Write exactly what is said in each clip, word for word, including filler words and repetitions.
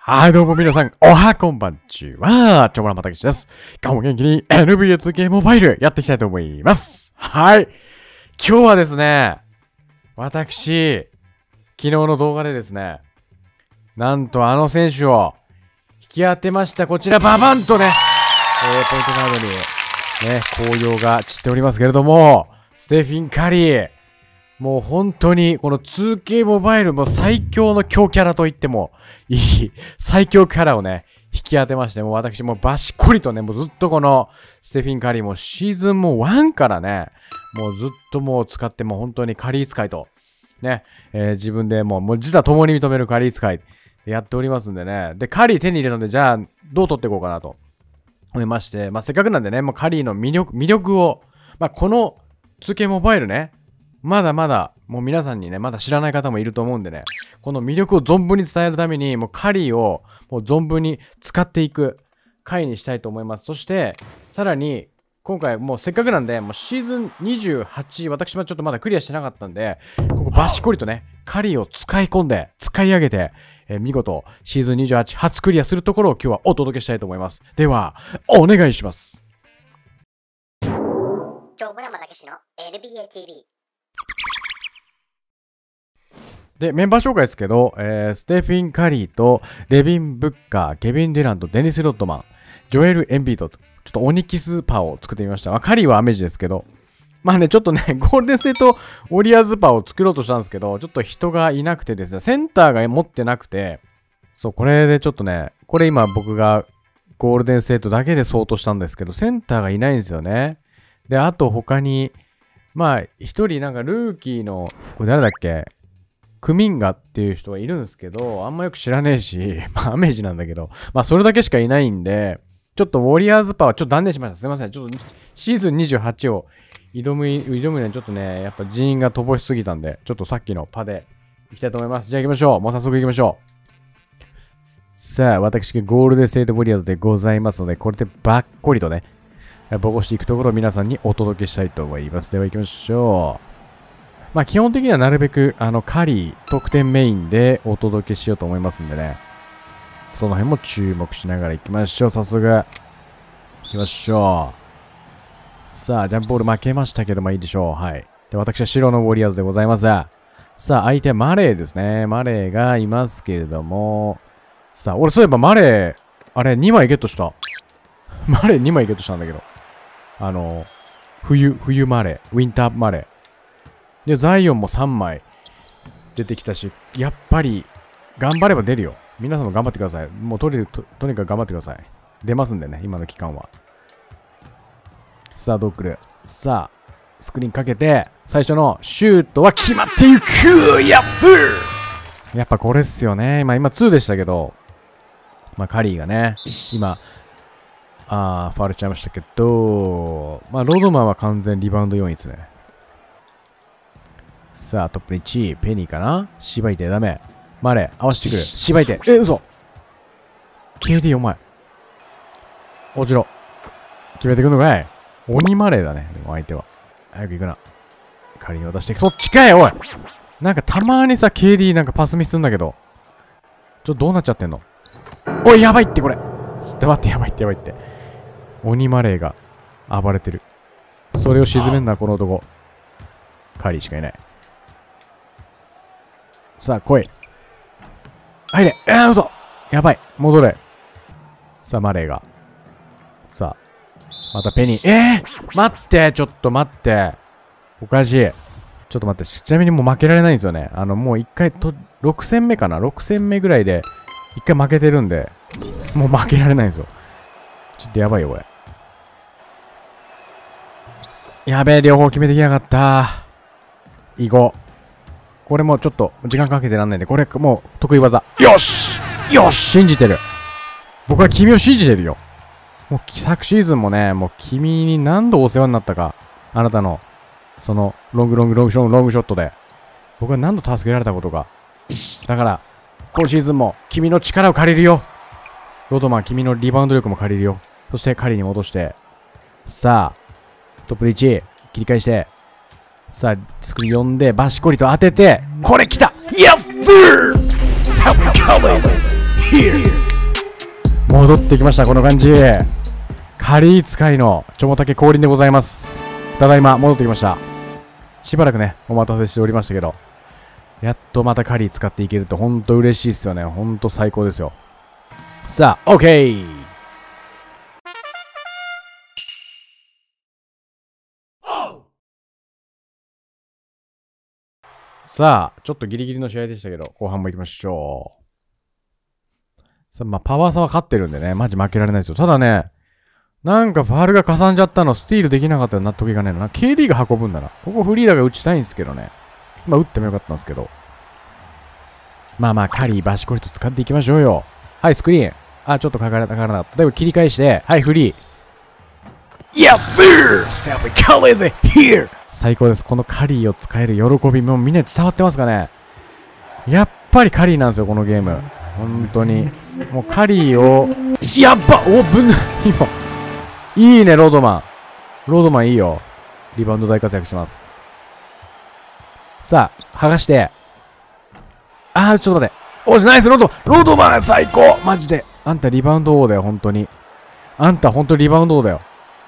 はい、どうも皆さん、おはこんばんちは、ちょもらまたけしです。今日も元気に エヌビーエーツーケー モバイルやっていきたいと思います。はい。今日はですね、私、昨日の動画でですね、なんとあの選手を引き当てました。こちら、ババンとね、えー、ポイントカードに、ね、紅葉が散っておりますけれども、ステフィン・カリー、もう本当にこの ツーケー モバイルも最強の強キャラと言ってもいい最強キャラをね引き当てまして、もう私もバシッコリとねもうずっとこのステフィン・カリーもシーズンもワンからねもうずっともう使ってもう本当にカリー使いとね、えー、自分でもうもう実は共に認めるカリー使いやっておりますんでね。でカリー手に入れたので、じゃあどう取っていこうかなと思いまして、まあせっかくなんでねもうカリーの魅力魅力をまあこの ツーケー モバイルねまだまだ、もう皆さんにね、まだ知らない方もいると思うんでね、この魅力を存分に伝えるために、もうカリーをもう存分に使っていく回にしたいと思います。そして、さらに、今回もうせっかくなんで、もうシーズンにじゅうはち、私もちょっとまだクリアしてなかったんで、ここバシコリとね、カリーを使い込んで、使い上げて、えー、見事、シーズンにじゅうはち初クリアするところを今日はお届けしたいと思います。では、お願いします。 今日村間武史の エヌビーエーティービー。 で、メンバー紹介ですけど、えー、ステフィン・カリーとデビン・ブッカー、ケビン・デュラント、デニス・ロッドマン、ジョエル・エンビートと、ちょっとオニキスパーを作ってみました。まあ、カリーはアメージですけど、まあね、ちょっとね、ゴールデンステート・ウォリアーズパーを作ろうとしたんですけど、ちょっと人がいなくてですね、センターが持ってなくて、そう、これでちょっとね、これ今僕がゴールデンステートだけで相当したんですけど、センターがいないんですよね。で、あと他に、まあ、一人なんかルーキーの、これ誰だっけクミンガっていう人がいるんですけど、あんまよく知らねえし、まあ、アメージなんだけど、まあ、それだけしかいないんで、ちょっとウォリアーズパワーちょっと断念しました。すいません。ちょっとシーズンにじゅうはちを挑む、挑むのにちょっとね、やっぱ人員が乏しすぎたんで、ちょっとさっきのパでいきたいと思います。じゃあ行きましょう。もう早速行きましょう。さあ、私がゴールデンステートウォリアーズでございますので、これでばっこりとね、ボコしていくところを皆さんにお届けしたいと思います。では行きましょう。まあ基本的にはなるべくあのカリー得点メインでお届けしようと思いますんでね。その辺も注目しながら行きましょう。早速行きましょう。さあジャンプボール負けましたけどまあいいでしょう。はい。で私は白のウォリアーズでございます。さあ相手はマレーですね。マレーがいますけれども。さあ俺そういえばマレーあれにまいゲットした。マレーにまいゲットしたんだけど。あの冬冬マレーウィンターマレー。で、ザイオンもさんまい出てきたし、やっぱり頑張れば出るよ。皆さんも頑張ってください。もうとに, と, とにかく頑張ってください。出ますんでね、今の期間は。さあ、どう来る？さあ、スクリーンかけて、最初のシュートは決まっていく！やっぱやっぱこれっすよね。まあ今ツーでしたけど、まあカリーがね、今、あー、ファウルしちゃいましたけど、まあロードマンは完全リバウンドよんいですね。さあ、トップいちい、ペニーかな？しばいて、ダメ。マレー、合わせてくる。しばいて。え、嘘 !ケーディー お前。落ちろ。決めてくんのかい？鬼マレーだね、でも相手は。早く行くな。仮に渡して、そっちかい、おい！なんかたまにさ、ケーディー なんかパスミスすんだけど。ちょっとどうなっちゃってんの？おい、やばいってこれ！ちょっと待って、やばいってやばいって。鬼マレーが暴れてる。それを沈めんな、この男。カリーしかいない。さあ、来い。入れ。えー、嘘。やばい。戻れ。さあ、マレーが。さあ、またペニー。えー、待って。ちょっと待って。おかしい。ちょっと待って。ちなみにもう負けられないんですよね。あの、もう一回と、ろく戦目かな ?ろく 戦目ぐらいで、一回負けてるんで、もう負けられないんですよ。ちょっとやばいよ、これ。やべえ、両方決めてきやがった。行こう。これもちょっと時間かけてらんないんで、これもう得意技。よしよし信じてる。僕は君を信じてるよ。もう昨シーズンもね、もう君に何度お世話になったか。あなたの、その、ロングロングロングショット、ロングショットで。僕は何度助けられたことか。だから、今シーズンも君の力を借りるよ。ロードマン、君のリバウンド力も借りるよ。そして仮に戻して。さあ、トップいち、切り返して。さあ、スクリーン呼んで、バシコリと当てて、これ来た！やっふー！ Here! 戻ってきました、この感じ。カリー使いのちょもたけ降臨でございます。ただいま戻ってきました。しばらくね、お待たせしておりましたけど、やっとまたカリー使っていけるとほんと嬉しいっすよね。ほんと最高ですよ。さあ、オッケー。さあ、ちょっとギリギリの試合でしたけど、後半も行きましょう。さあ、まあ、パワー差は勝ってるんでね、マジ負けられないですよ。ただね、なんかファールがかさんじゃったの、スティールできなかったら納得いかないのな。ケーディー が運ぶんだな。ここフリーダーが打ちたいんですけどね。まあ、打ってもよかったんですけど。まあまあ、カリー、バシコリと使っていきましょうよ。はい、スクリーン。あ、ちょっとかからなかった。でも切り返して、はい、フリー。やっべーステップカリーで here! 最高です。このカリーを使える喜びもみんなに伝わってますかね。やっぱりカリーなんですよ、このゲーム。本当に。もうカリーを、やっばお、ぶん、今。いいね、ロードマン。ロードマンいいよ。リバウンド大活躍します。さあ、剥がして。あー、ちょっと待って。おし、ナイス、ロード、ロードマン最高マジで。あんたリバウンド王だよ、本当に。あんた本当にリバウンド王だよ。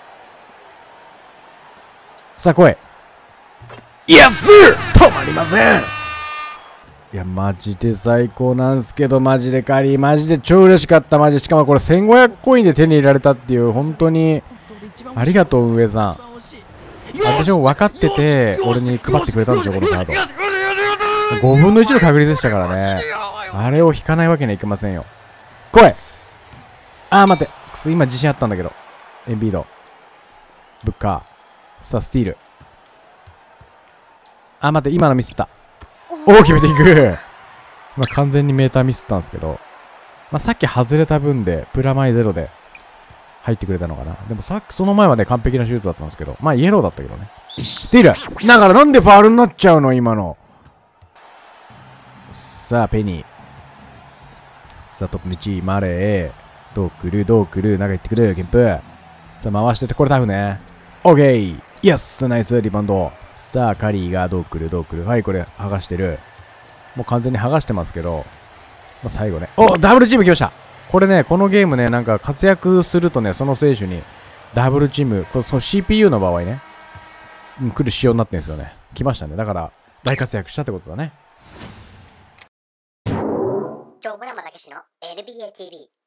さあ、来い。イエス止まりません。いや、マジで最高なんすけど、マジでカリー、マジで超嬉しかった、マジで。しかもこれせんごひゃくコインで手に入れられたっていう、本当に、ありがとう、運営さん。私も分かってて、俺に配ってくれたんですよ、このカード。ごぶんのいちの確率でしたからね。あれを引かないわけにはいきませんよ。来い。あー、待って。くそ、今自信あったんだけど。エンビード。ブッカー。さあ、スティール。あー、待って、今のミスった。おお、決めていく。まあ、完全にメーターミスったんですけど。まあ、さっき外れた分で、プラマイゼロで入ってくれたのかな。でもさっき、その前はね、完璧なシュートだったんですけど。まあ、イエローだったけどね。スティール。だからなんでファールになっちゃうの今の。さあ、ペニー。さあ、トップにチー、マレー。どう来る、どう来る、中行ってくる、ケンプ。さあ、回してて、これタフね。オッケー。イエス、ナイス、リバウンド。さあ、カリーがどう来る、どう来る。はい、これ、剥がしてる。もう完全に剥がしてますけど、まあ、最後ね。お、ダブルチーム来ました。これね、このゲームね、なんか活躍するとね、その選手にダブルチーム、これその シーピーユー の場合ね、うん、来る仕様になってるんですよね。来ましたね。だから、大活躍したってことだね。 超村山武史の エルビーエーティービー。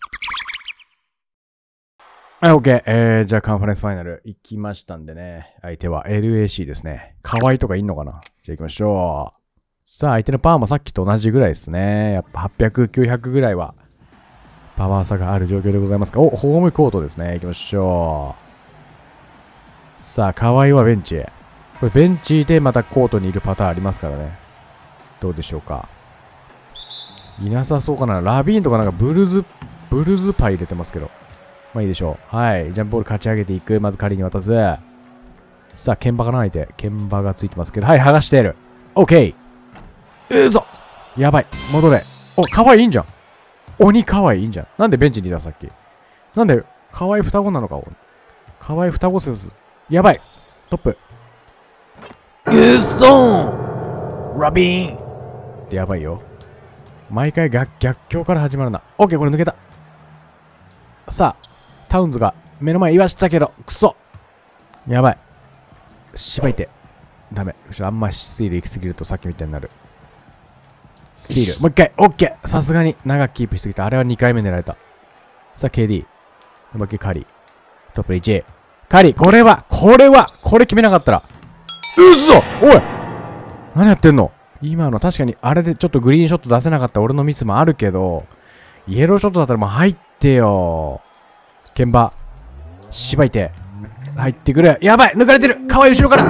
はい、OK。えー、じゃあカンファレンスファイナル行きましたんでね。相手は エルエーシー ですね。河合とかいんのかな。じゃあ行きましょう。さあ、相手のパワーもさっきと同じぐらいですね。やっぱはっぴゃく、きゅうひゃくぐらいはパワー差がある状況でございますが。お、ホームコートですね。行きましょう。さあ、河合はベンチへ。これベンチでまたコートにいるパターンありますからね。どうでしょうか。いなさそうかな。ラビーンとかなんかブルズ、ブルズパイ入れてますけど。まあいいでしょう。はい。ジャンプボール勝ち上げていく。まず仮に渡す。さあ、剣馬かな相手。剣馬がついてますけど。はい、剥がしている。オッケー。うそやばい。戻れ。お、かわいいんじゃん。鬼かわいいんじゃん。なんでベンチにいたさっき。なんで、かわいい双子なのか。かわいい双子説。やばい。トップ。うそーラビーンってやばいよ。毎回逆、逆境から始まるな。オッケー、これ抜けた。さあ、タウンズが目の前言わしたけど、くそやばい。しばいて。ダメ。あんまスティール行きすぎるとさっきみたいになる。スティール。もう一回。オッケー。さすがに長くキープしすぎた。あれはにかいめ狙われた。さあ、ケーディー。もう一回カリー。トップでいち。カリー。これは、これは、これ決めなかったら。うそおい何やってんの今の確かにあれでちょっとグリーンショット出せなかった俺のミスもあるけど、イエローショットだったらもう入ってよ。剣馬。しばいて。入ってくれ。やばい抜かれてる河合後ろから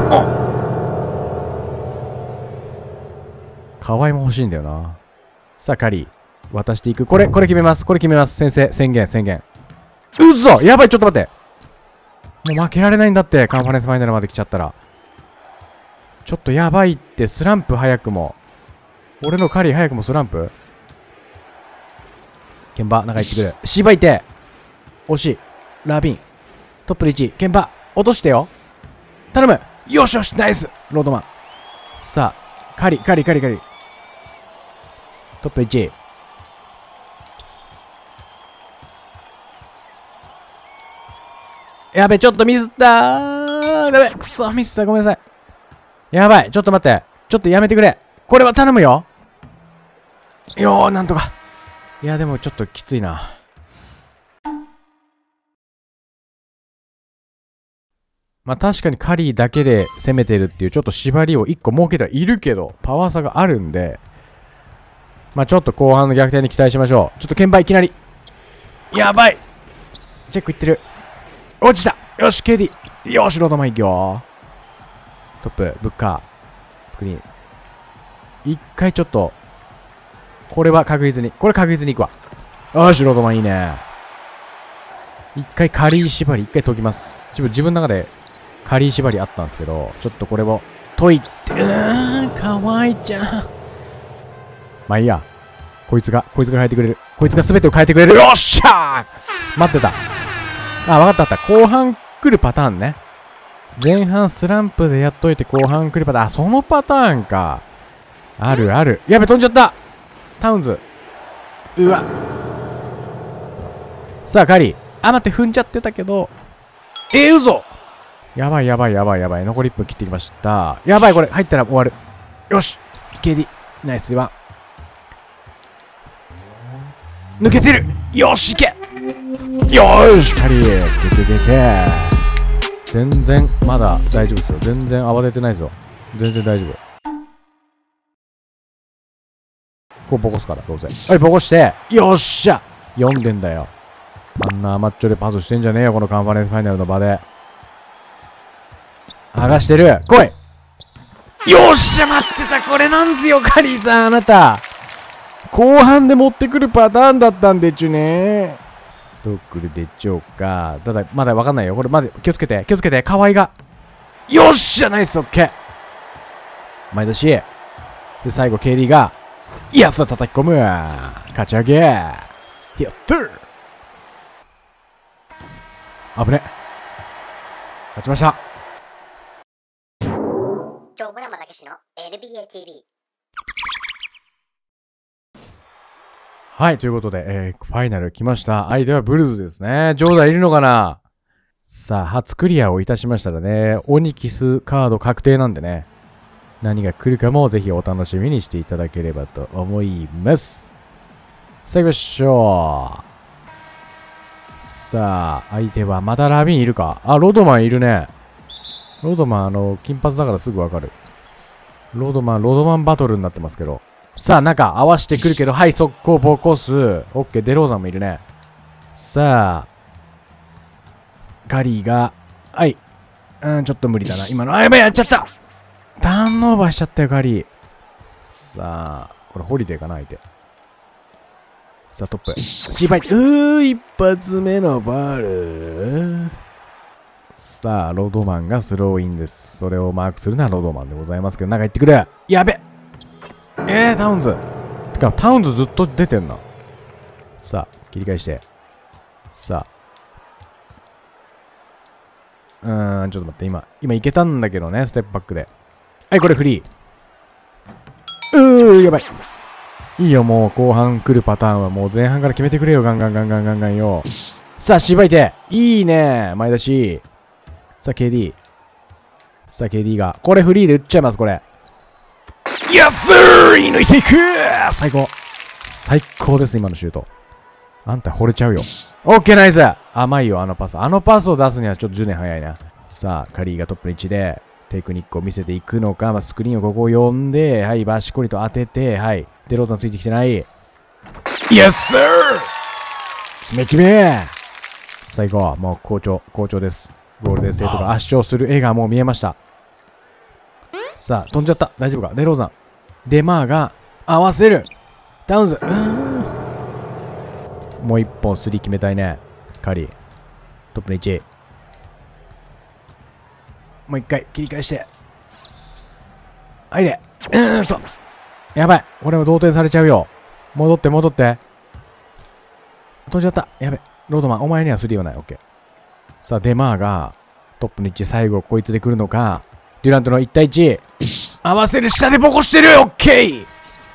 河合も欲しいんだよな。さあ、カリー。渡していく。これ、これ決めます。これ決めます。先生、宣言、宣言。うそやばいちょっと待って。もう負けられないんだって。カンファレンスファイナルまで来ちゃったら。ちょっとやばいって。スランプ早くも。俺のカリー早くもスランプ。剣馬、中行ってくる。しばいて。惜しい。ラビン。トップでいち。剣馬。落としてよ。頼む。よしよし。ナイス。ロードマン。さあ。カリ、カリ、カリ、カリ。トップでいち。 やべ、ちょっとミスったー。やべ、くそ、ミスった。ごめんなさい。やばい。ちょっと待って。ちょっとやめてくれ。これは頼むよ。よー、なんとか。いや、でもちょっときついな。まあ確かにカリーだけで攻めてるっていうちょっと縛りをいっこ設けてはいるけど、パワー差があるんで、まあちょっと後半の逆転に期待しましょう。ちょっと鍵盤いきなり。やばい。チェックいってる。落ちた。よし、ケーディー。よし、ロードマンいくよ。トップ、ブッカー。スクリーン。一回ちょっと、これは確実に、これ確実にいくわ。よし、ロードマンいいね。一回カリー縛り、一回解きます。自分、自分の中でカリー縛りあったんですけど、ちょっとこれを解いて、うーん、かわいちゃん。まあいいや。こいつが、こいつが変えてくれる。こいつが全てを変えてくれる。よっしゃー待ってた。あ、わかったわかった。後半来るパターンね。前半スランプでやっといて後半来るパターン。あ、そのパターンか。あるある。やべ、飛んじゃった。タウンズ。うわ。さあ、カリー。あ、待って、踏んじゃってたけど。えー、嘘。やばいやばいやばいやばい。残りいっぷん切ってきました。やばい、これ。入ったら終わる。よし。ケーディー。ナイスワン。抜けてる。よし、いけ。よーし、カリー。けけけけ。全然、まだ大丈夫ですよ。全然慌ててないですよ。全然大丈夫。こうボコすから、どうせ。はい、ボコして。よっしゃ。読んでんだよ。あんな甘っちょでパスしてんじゃねえよ、このカンファレンスファイナルの場で。剥がしてる。来い。よっしゃ、待ってた。これなんすよ、カリーさん、あなた。後半で持ってくるパターンだったんでちゅね。どうくるでちょうか。ただ、まだわかんないよ。これ、まだ気をつけて、気をつけて、河合が。よっしゃ、ナイス、オッケー。前出し。で、最後、ケーディー が、いや、そう叩き込む。勝ち上げ。いや、スー危ね。勝ちました。 ジョー・ブラマたけしの エルビーエーティービー。 はい、ということで、えー、ファイナル来ました。相手はブルズですね。ジョーダいるのかな。さあ、初クリアをいたしましたらね、オニキスカード確定なんでね、何が来るかもぜひお楽しみにしていただければと思います。さあ行きましょう。さあ、相手はまたラビンいるか。あ、ロードマンいるね。ロードマン、あの、金髪だからすぐわかる。ロードマン、ロードマンバトルになってますけど。さあ、中合わせてくるけど、はい、速攻ボコす。オッケー、デローザンもいるね。さあ、カリーが、はい。うん、ちょっと無理だな。今の、あ、やばい、やっちゃった。ターンオーバーしちゃったよ、カリー。さあ、これホリデーかな、相手。さあ、トップ。失敗。うー、一発目のバール。さあ、ロードマンがスローインです。それをマークするのはロードマンでございますけど、中行ってくれ。やべ。えー、タウンズ。てか、タウンズずっと出てんな。さあ、切り返して。さあ。うーん、ちょっと待って、今、今いけたんだけどね、ステップバックで。はい、これフリー。うー、やばい。いいよ、もう後半来るパターンはもう前半から決めてくれよ、ガンガンガンガンガンガンよ。さあ、しばいて。いいね。前出し。さあ、ケーディー。さあ、ケーディー が。これフリーで打っちゃいます、これ。イエスー抜いていく最高。最高です、今のシュート。あんた惚れちゃうよ。オッケー、ナイス。甘いよ、あのパス。あのパスを出すにはちょっとじゅうねん早いな。さあ、カリーがトップの位置で、テクニックを見せていくのか、まあ、スクリーンをここを呼んで、はい、バシコリと当てて、はい。デローザンついてきてない。イエスー決め決め最後はもう好調、好調です。ゴールデンセイトが圧勝する絵がもう見えました。さあ、飛んじゃった。大丈夫か。デローザン。デマーが合わせる。ダウンズ。うーんもう一本スリー決めたいね。カリー。トップの位置。もう一回切り返して。はいで。うーんと。やばい。これも同点されちゃうよ。戻って戻って。飛んじゃった。やべ。ロードマン、お前にはスリーはない。オッケー。さあ、デマーがトップの位置、最後こいつで来るのか。デュラントのいち対いち。合わせる下でボコしてる。オッケー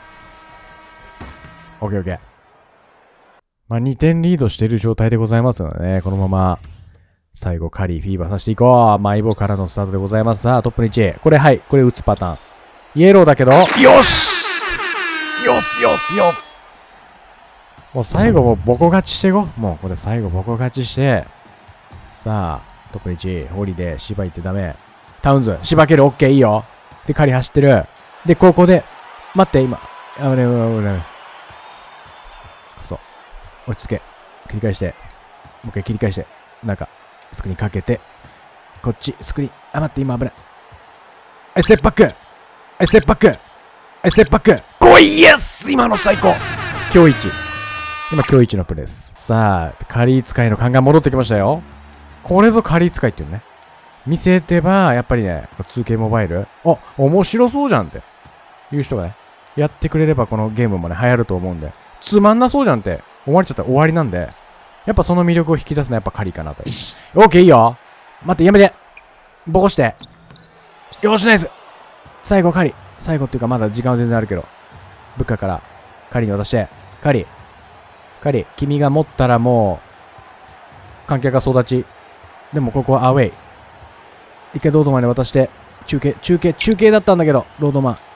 オッケーオッケー。まあ、にてんリードしている状態でございますのでね。このまま最後、カリー、フィーバーさせていこう。マイボからのスタートでございます。さあ、トップの位置。これ、はい。これ打つパターン。イエローだけど、よしよしよしよしもう最後もボコ勝ちしていこう。もうこれ最後ボコ勝ちして。さあ、トップの位置。ホリで、芝行ってダメ。タウンズ、芝ける、オッケー、いいよ。で、カリー走ってる。で、ここで、待って、今。あぶね、あぶね。そう。落ち着け。繰り返して。もう一回切り返して。なんか、スクリーンかけて。こっち、スクリーン。あ、待って、今危ない。はい、ステップバック。はい、ステップバック。はい、ステップバック。来い、イエス今の最高。今日一。今、今日一のプレーです。さあ、カリー使いの勘が戻ってきましたよ。これぞカリー使いっていうね。見せてば、やっぱりね、ツーケー モバイル。あ、面白そうじゃんって。いう人がね、やってくれればこのゲームもね、流行ると思うんで。つまんなそうじゃんって思われちゃったら終わりなんで。やっぱその魅力を引き出すのはやっぱカリーかなと。オーケーいいよ。待って、やめて。ボコして。よし、ナイス。最後カリー。最後っていうかまだ時間は全然あるけど。ブッカからカリーに渡して。カリー。カリー、君が持ったらもう、観客が総立ち。でもここはアウェイ。一回ロードマンに渡して、中継、中継、中継だったんだけど、ロードマン。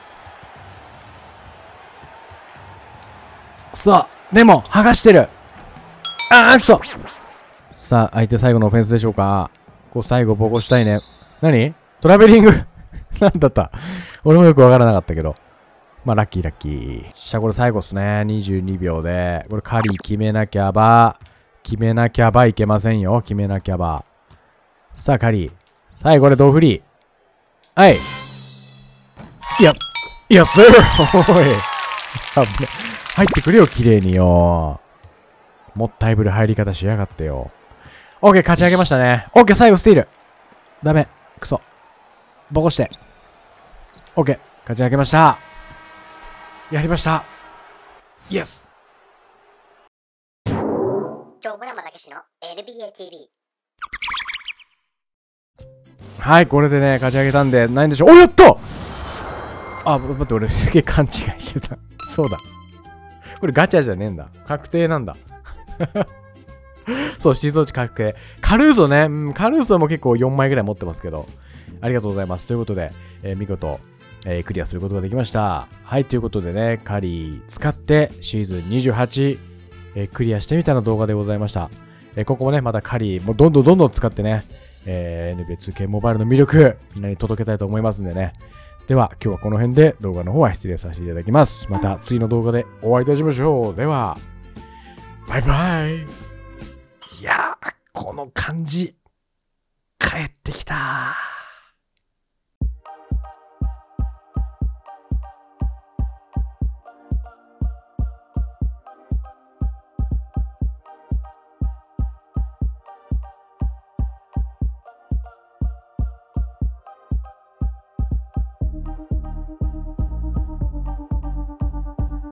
そう、でも、剥がしてる。あー、くそ。さあ、相手最後のオフェンスでしょうか。こう、最後、ボコしたいね。何トラベリングなんだった俺もよくわからなかったけど。まあ、ラッキーラッキー。しゃ、これ最後っすね。にじゅうにびょうで。これ、カリー決めなきゃば。決めなきゃばいけませんよ。決めなきゃば。さあ、カリー。最後でドーフリー。はい。いや、いや、スーおい。危ね。入ってくれよ、綺麗によ。もったいぶる入り方しやがってよ。オッケー、勝ち上げましたね。オッケー、最後スティール。ダメ。クソ。ボコして。オッケー、勝ち上げました。やりました。イエス。 ジョー・ブラマだけしの エルビーエーティービー。 はい、これでね、勝ち上げたんで、ないんでしょう。お、やったあ、待って、俺すげえ勘違いしてた。そうだ。これガチャじゃねえんだ。確定なんだ。そう、シーズン値確定。カルーソね、うん、カルーソも結構よんまいぐらい持ってますけど、ありがとうございます。ということで、えー、見事、えー、クリアすることができました。はい、ということでね、カリー使ってシーズンにじゅうはち、えー、クリアしてみたの動画でございました。えー、ここもね、またカリー、もうどんどんどんどん使ってね、えー、エヌビーエーツーケー モバイルの魅力、みんなに届けたいと思いますんでね。では、今日はこの辺で動画の方は失礼させていただきます。また次の動画でお会いいたしましょう。では、バイバイ。いやー、この感じ、帰ってきたー。